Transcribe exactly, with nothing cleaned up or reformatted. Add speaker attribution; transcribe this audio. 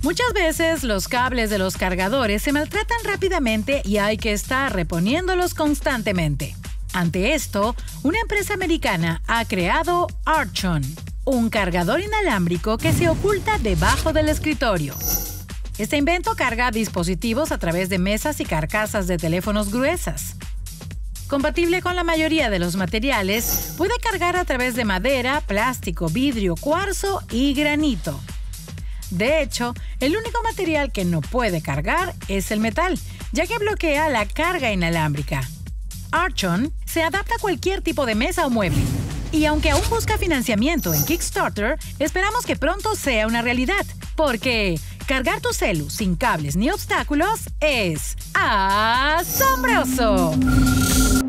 Speaker 1: Muchas veces los cables de los cargadores se maltratan rápidamente y hay que estar reponiéndolos constantemente. Ante esto, una empresa americana ha creado Archon, un cargador inalámbrico que se oculta debajo del escritorio. Este invento carga dispositivos a través de mesas y carcasas de teléfonos gruesas. Compatible con la mayoría de los materiales, puede cargar a través de madera, plástico, vidrio, cuarzo y granito. De hecho, el único material que no puede cargar es el metal, ya que bloquea la carga inalámbrica. Archon se adapta a cualquier tipo de mesa o mueble. Y aunque aún busca financiamiento en Kickstarter, esperamos que pronto sea una realidad, porque cargar tu celu sin cables ni obstáculos es asombroso.